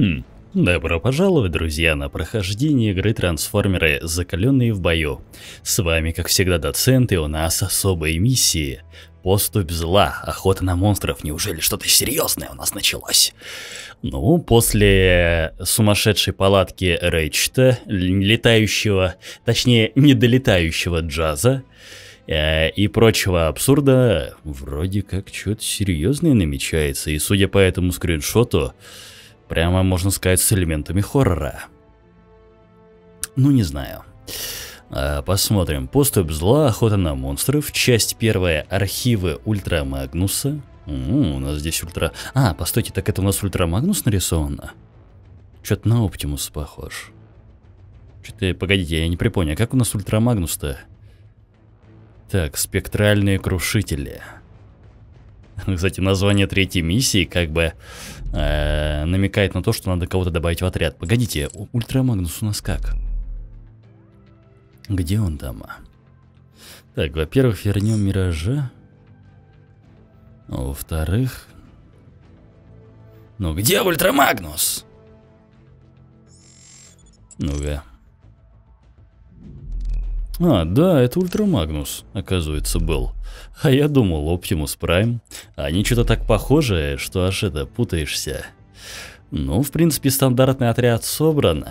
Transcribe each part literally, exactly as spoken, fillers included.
Хм. Добро пожаловать, друзья, на прохождение игры Трансформеры Закаленные в бою. С вами, как всегда, доцент, и у нас особые миссии. Поступь зла, охота на монстров. Неужели что-то серьезное у нас началось? Ну, после сумасшедшей палатки Рэйчета, летающего, точнее, недолетающего джаза э, и прочего абсурда, вроде как что-то серьезное намечается. И судя по этому скриншоту, прямо, можно сказать, с элементами хоррора. Ну, не знаю. А, посмотрим. Поступь зла, охота на монстров. Часть первая. Архивы Ультра Магнуса. У, у нас здесь Ультра... А, постойте, так это у нас Ультра Магнус нарисовано? Что-то на Оптимус похож. Что-то, погодите, я не припомню, а как у нас Ультра Магнус-то? Так, спектральные крушители. Кстати, название третьей миссии как бы э, намекает на то, что надо кого-то добавить в отряд. Погодите, Ультра Магнус у нас как? Где он там? Так, во-первых, вернем Миража. А во-вторых... Ну где Ультра Магнус? Ну-ка. А, да, это Ультра Магнус, оказывается, был. А я думал, Оптимус Прайм. Они что-то так похожи, что аж это, путаешься. Ну, в принципе, стандартный отряд собран.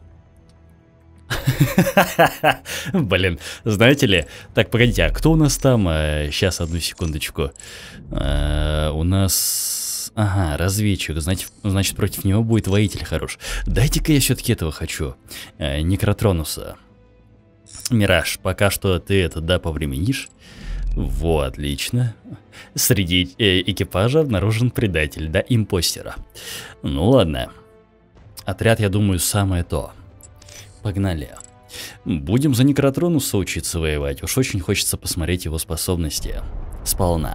Блин, знаете ли... Так, погодите, а кто у нас там? Сейчас, одну секундочку. У нас... Ага, разведчик. Значит, значит, против него будет воитель хорош. Дайте-ка я все-таки этого хочу. Некротронуса. Мираж, пока что ты это, да, повременишь. Вот, отлично. Среди э, экипажа обнаружен предатель, да, импостера. Ну ладно. Отряд, я думаю, самое то. Погнали. Будем за Некротронуса учиться воевать. Уж очень хочется посмотреть его способности. Сполна.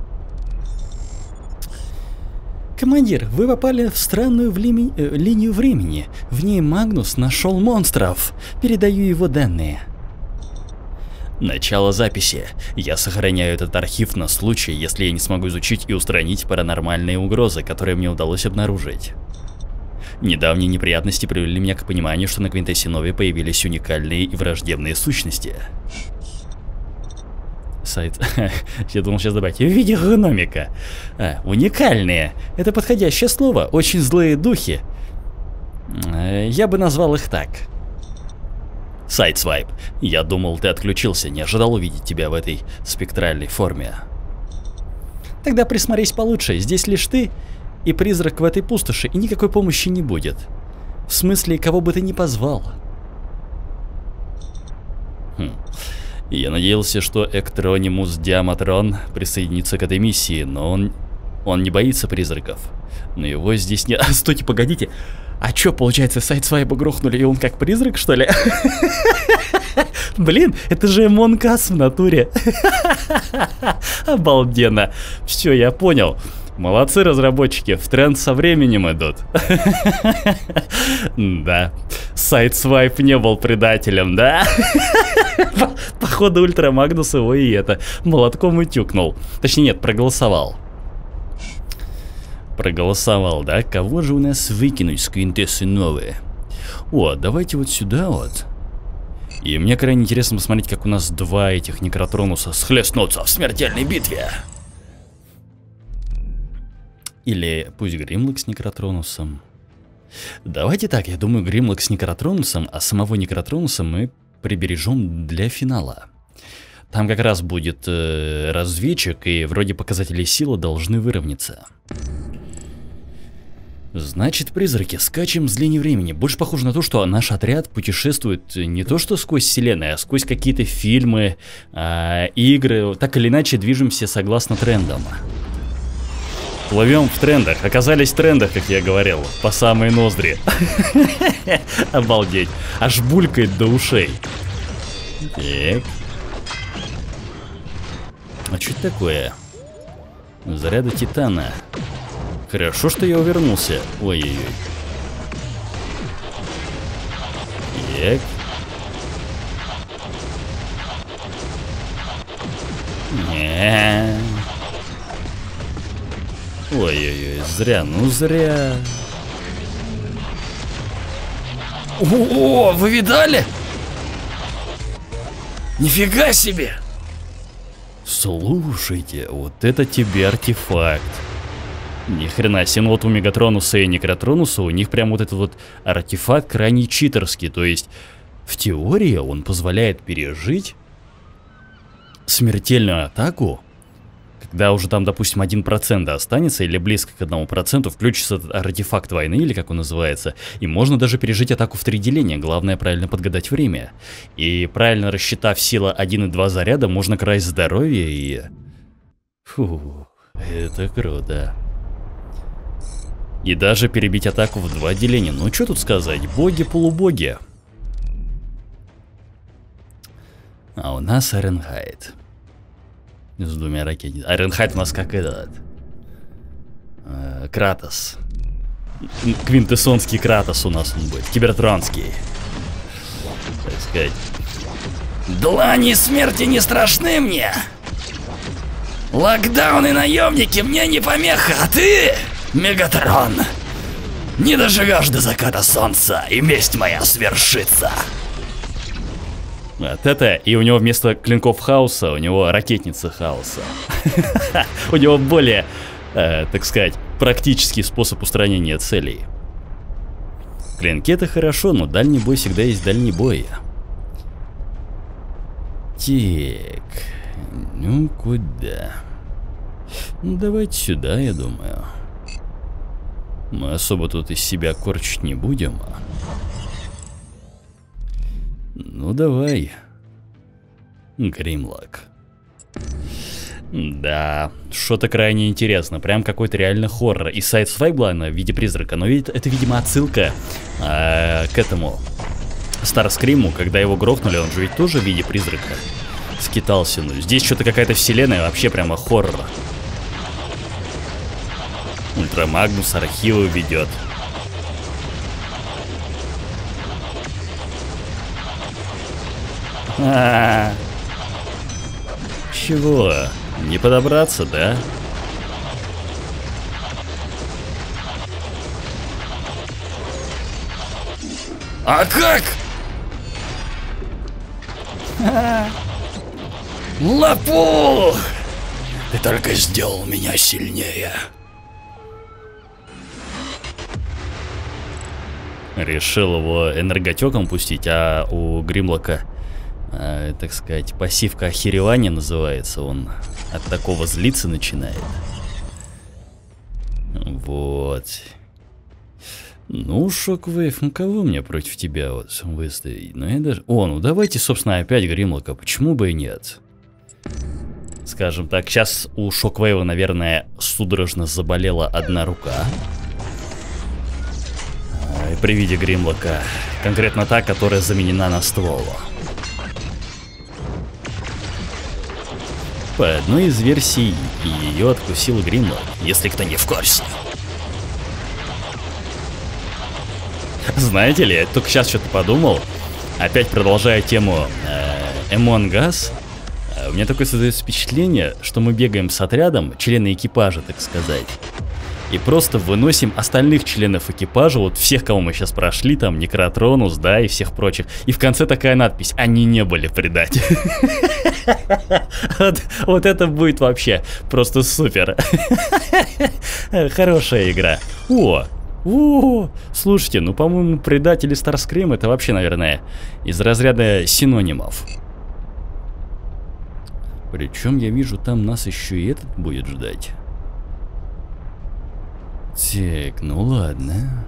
Командир, вы попали в странную в лими... э, линию времени. В ней Магнус нашел монстров. Передаю его данные. Начало записи. Я сохраняю этот архив на случай, если я не смогу изучить и устранить паранормальные угрозы, которые мне удалось обнаружить. Недавние неприятности привели меня к пониманию, что на Квинтэссе Нове появились уникальные и враждебные сущности. Сайт. Я думал сейчас добавить. Видеогномика. А, уникальные. Это подходящее слово. Очень злые духи. Я бы назвал их так. Сайдсвайп. Я думал, ты отключился, не ожидал увидеть тебя в этой спектральной форме. Тогда присмотрись получше, здесь лишь ты и призрак в этой пустоши, и никакой помощи не будет. В смысле, кого бы ты ни позвал. Хм. Я надеялся, что Эктронимус Диаматрон присоединится к этой миссии, но он... Он не боится призраков. Но его здесь нет... Стойте, погодите. А чё, получается, Сайдсвайпа грохнули, и он как призрак, что ли? Блин, это же Монкас в натуре. Обалденно. Все, я понял. Молодцы, разработчики, в тренд со временем идут. Да, Сайдсвайп не был предателем, да? Походу, Ультра Магнус его и это молотком и тюкнул. Точнее, нет, проголосовал. Проголосовал, да? Кого же у нас выкинуть с Квинтэссы Новые? О, давайте вот сюда вот. И мне крайне интересно посмотреть, как у нас два этих Некротронуса схлестнутся в смертельной битве. Или пусть Гримлок с Некротронусом. Давайте так, я думаю, Гримлок с Некротронусом, а самого Некротронуса мы прибережем для финала. Там как раз будет э, разведчик, и вроде показатели силы должны выровняться. Значит, призраки, скачем с линии времени. Больше похоже на то, что наш отряд путешествует не то что сквозь вселенную, а сквозь какие-то фильмы, э, игры. Так или иначе движемся согласно трендам. Плывем в трендах. Оказались в трендах, как я говорил, по самые ноздри. Обалдеть. Аж булькает до ушей. Так. А что это такое? Заряды титана. Хорошо, что я увернулся. Ой-ой-ой. Так. Не. Ой-ой-ой, зря, ну зря. О, вы видали? Нифига себе! Слушайте, вот это тебе артефакт. Ни хрена себе, ну вот у Мегатронуса и Некротронуса у них прям вот этот вот артефакт крайне читерский. То есть в теории он позволяет пережить смертельную атаку, когда уже там, допустим, один процент останется или близко к одному проценту, включится этот артефакт войны, или как он называется, и можно даже пережить атаку в три деления, главное правильно подгадать время. И правильно рассчитав сила один и два заряда, можно красть здоровье и... Фу, это круто. И даже перебить атаку в два деления, ну что тут сказать, боги-полубоги. А у нас Айренхайд. С двумя ракетами. Айренхайд у нас как этот. Э, Кратос. Квинтэссонский Кратос у нас он будет. Кибертронский. Так сказать. Длани смерти не страшны мне. Локдаун и наемники мне не помеха, а ты, Мегатрон, не доживешь до заката солнца, и месть моя свершится. Вот это, и у него вместо клинков хаоса, у него ракетница хаоса. У него более, так сказать, практический способ устранения целей. Клинки это хорошо, но дальний бой всегда есть дальний бой. Так, ну куда? Ну давайте сюда, я думаю. Мы особо тут из себя корчить не будем. Ну давай, Гримлок. Да, что-то крайне интересно, прям какой-то реально хоррор. И сайд-свайп была в виде призрака, но ведь это, видимо, отсылка а, к этому Старскриму, когда его грохнули, он же ведь тоже в виде призрака скитался. Ну, здесь что-то какая-то вселенная, вообще прямо хоррор. Ультрамагнус архивы ведет. А-а-а. Чего? Не подобраться, да? А как? Лопух! Ты только сделал меня сильнее. Решил его энерготеком пустить, а у Гримлока, э, так сказать, пассивка охеревания называется. Он от такого злиться начинает. Вот. Ну, Шоквейв, ну кого мне против тебя вот выставить? Ну я даже... О, ну давайте, собственно, опять Гримлока, почему бы и нет? Скажем так, сейчас у Шоквейва, наверное, судорожно заболела одна рука. И при виде Гримлока, конкретно та, которая заменена на ствол. По одной из версий, ее откусил Гримлок, если кто не в курсе. Знаете ли, я только сейчас что-то подумал, опять продолжая тему э, Among Us, э, у меня такое создается впечатление, что мы бегаем с отрядом, члены экипажа, так сказать, и просто выносим остальных членов экипажа, вот всех, кого мы сейчас прошли, там, Некротронус, да, и всех прочих. И в конце такая надпись: они не были предатели. Вот это будет вообще просто супер. Хорошая игра. О, о, слушайте, ну, по-моему, предатели Старскрим это вообще, наверное, из разряда синонимов. Причем я вижу, там нас еще и этот будет ждать. Так, ну ладно.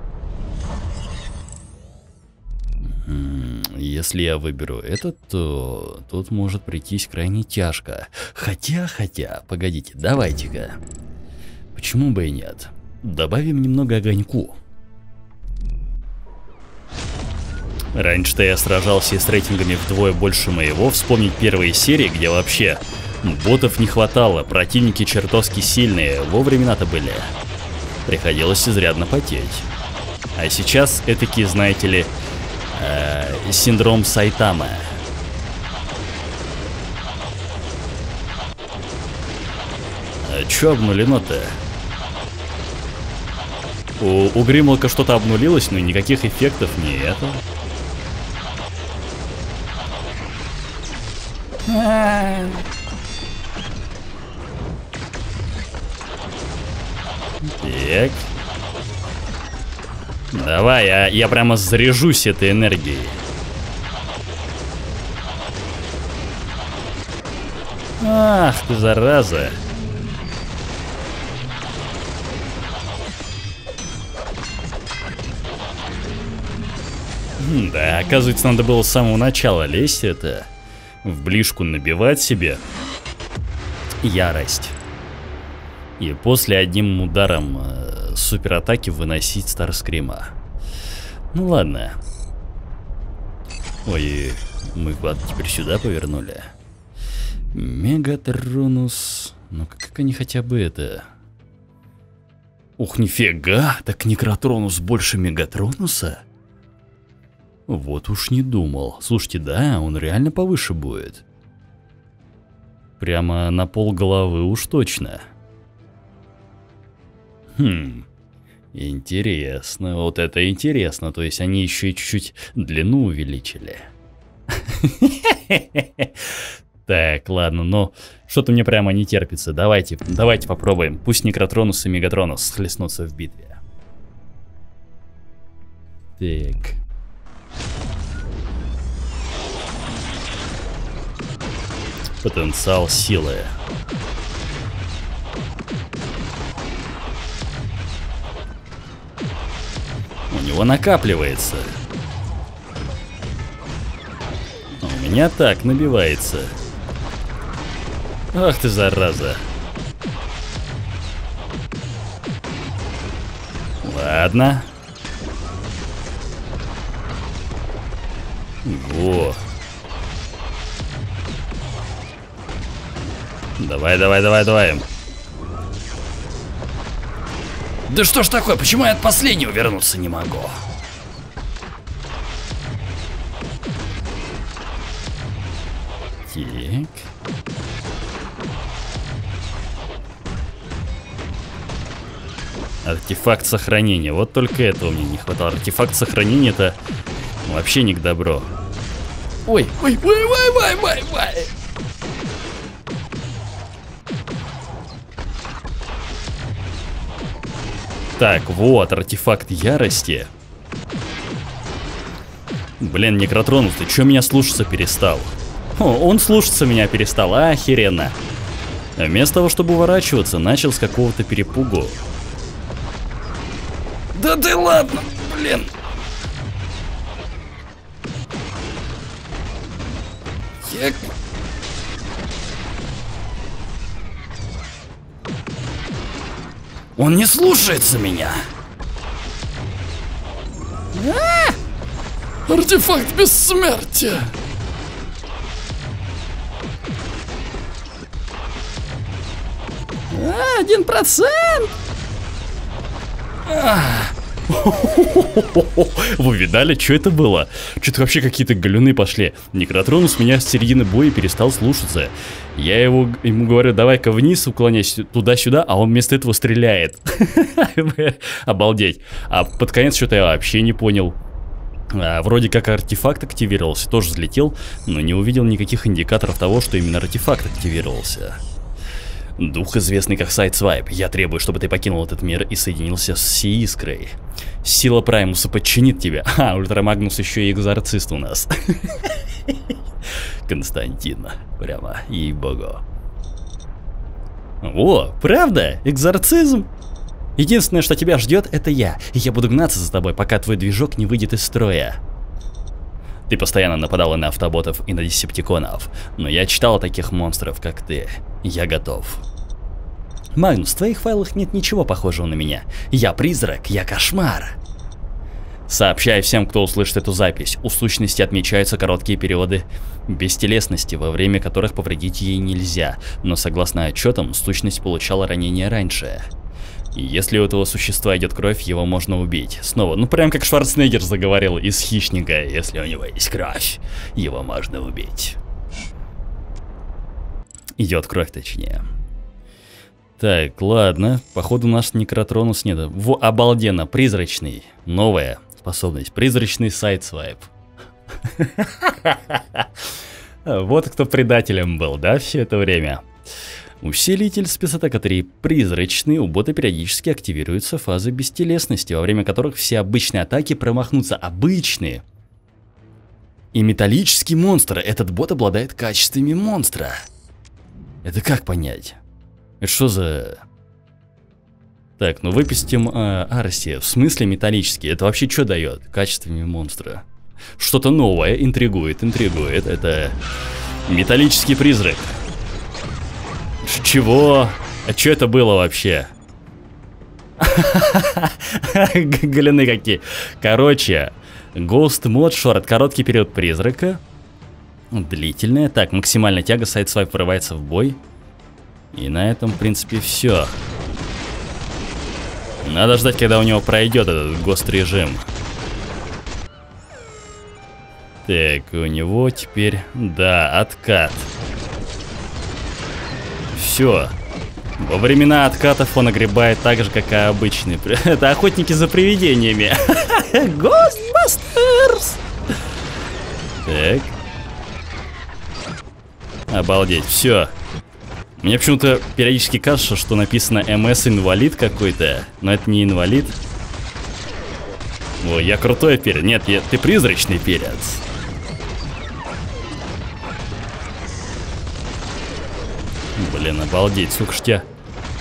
Если я выберу этот, то тут может прийтись крайне тяжко. Хотя, хотя, погодите, давайте-ка. Почему бы и нет? Добавим немного огоньку. Раньше-то я сражался с рейтингами вдвое больше моего. Вспомнить первые серии, где вообще ботов не хватало, противники чертовски сильные, во времена-то были. Приходилось изрядно потеть. А сейчас этакий, знаете ли, э, синдром Сайтамы. А чё обнулено-то? У, у Гримлока что-то обнулилось, но никаких эффектов не это. Так. Давай, я, я прямо заряжусь этой энергией. Ах ты, зараза. Да, оказывается, надо было с самого начала лезть это. В ближку набивать себе ярость. И после одним ударом э, суператаки выносить Старскрима. Ну ладно. Ой, мы куда-то теперь сюда повернули. Мегатронус. Ну как они хотя бы это... Ух, нифига! Так Некротронус больше Мегатронуса? Вот уж не думал. Слушайте, да, он реально повыше будет. Прямо на пол головы уж точно. Хм, интересно, вот это интересно, то есть они еще и чуть-чуть длину увеличили. Так, ладно, но что-то мне прямо не терпится, давайте, давайте попробуем, пусть Некротронус и Мегатронус схлестнутся в битве. Так. Потенциал силы. У него накапливается. А у меня так набивается. Ах ты, зараза. Ладно. Во. Давай, давай, давай, давай. Да что ж такое, почему я от последнего вернуться не могу? Так. Артефакт сохранения. Вот только этого мне не хватало. Артефакт сохранения — это вообще не к добру. Ой, ой, ой, ой, ой, ой, ой. Так, вот, артефакт ярости. Блин, Некротронус, ты чё меня слушаться перестал? О, он слушаться меня перестал, а, охеренно. Вместо того, чтобы уворачиваться, начал с какого-то перепугу. Да ты ладно, блин. Я... Он не слушается меня. А! Артефакт бессмертия. А, один процент. Вы видали, что это было? Что-то вообще какие-то галюны пошли. Некротронус меня с середины боя перестал слушаться. Я его, ему говорю, давай-ка вниз уклоняйся туда-сюда, а он вместо этого стреляет. Обалдеть. А под конец что-то я вообще не понял. А, вроде как артефакт активировался, тоже взлетел, но не увидел никаких индикаторов того, что именно артефакт активировался. Дух, известный как Сайдсвайп, я требую, чтобы ты покинул этот мир и соединился с Сиискрой. Сила Праймуса подчинит тебя. А, Ультрамагнус еще и экзорцист у нас. Константин, прямо, ей-богу. О, правда? Экзорцизм? Единственное, что тебя ждет, это я. И я буду гнаться за тобой, пока твой движок не выйдет из строя. Ты постоянно нападала на автоботов и на десептиконов, но я читал о таких монстров, как ты. Я готов. Магнус, в твоих файлах нет ничего похожего на меня. Я призрак, я кошмар. Сообщай всем, кто услышит эту запись. У сущности отмечаются короткие периоды бестелесности, во время которых повредить ей нельзя, но согласно отчетам, сущность получала ранение раньше. И если у этого существа идет кровь, его можно убить. Снова, ну прям как Шварценеггер заговорил из Хищника, если у него есть кровь, его можно убить. Идет кровь, точнее. Так, ладно. Походу наш Некротронус нет. Во, обалденно, призрачный. Новая способность. Призрачный сайдсвайп. Вот кто предателем был, да, все это время. Усилитель спецатака три. Призрачный. У бота периодически активируются фазы бестелесности, во время которых все обычные атаки промахнутся. Обычные. И металлический монстр. Этот бот обладает качествами монстра. Это как понять? Это что за... Так, ну выпустим э, Арси. В смысле металлический? Это вообще что дает? Качествами монстра. Что-то новое. Интригует, интригует. Это металлический призрак. Чего? А что это было вообще? Гляны какие. Короче, Ghost Mod Short. Короткий период призрака. Длительная. Так, максимальная тяга. Сайдсвайп врывается в бой. И на этом, в принципе, все. Надо ждать, когда у него пройдет этот гост-режим. Так, у него теперь, да, откат. Все. Во времена откатов он огребает так же, как и обычный. Это охотники за привидениями. Ghostbusters! Так. Обалдеть, все. Мне почему-то периодически кажется, что написано эм эс инвалид какой-то, но это не инвалид. Ой, я крутой перец. Нет, я, ты призрачный перец. Блин, обалдеть, сука ж тебя.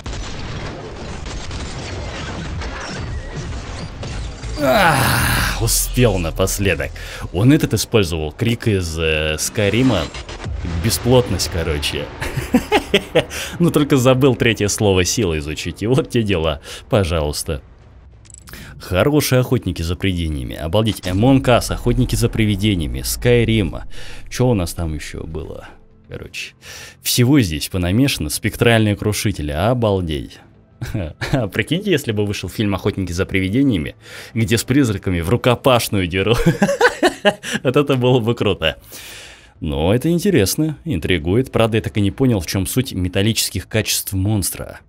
Ах, успел напоследок. Он этот использовал крик из э, Скайрима. Бесплотность, короче. Ну только забыл третье слово силы изучить. И вот те дела. Пожалуйста. Хорошие охотники за привидениями. Обалдеть. Among Us, охотники за привидениями. Скайрима. Что у нас там еще было? Короче. Всего здесь понамешано. Спектральные крушители. Обалдеть. Прикиньте, если бы вышел фильм «Охотники за привидениями», где с призраками в рукопашную дерут. Вот это было бы круто. Но это интересно, интригует. Правда, я так и не понял, в чем суть металлических качеств монстра.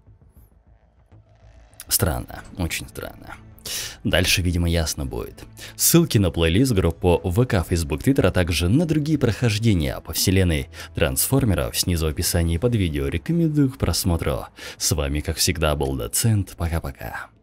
Странно, очень странно. Дальше, видимо, ясно будет. Ссылки на плейлист, группу ВК, Facebook, Twitter, а также на другие прохождения по вселенной трансформеров снизу в описании под видео. Рекомендую к просмотру. С вами, как всегда, был Доцент. Пока-пока.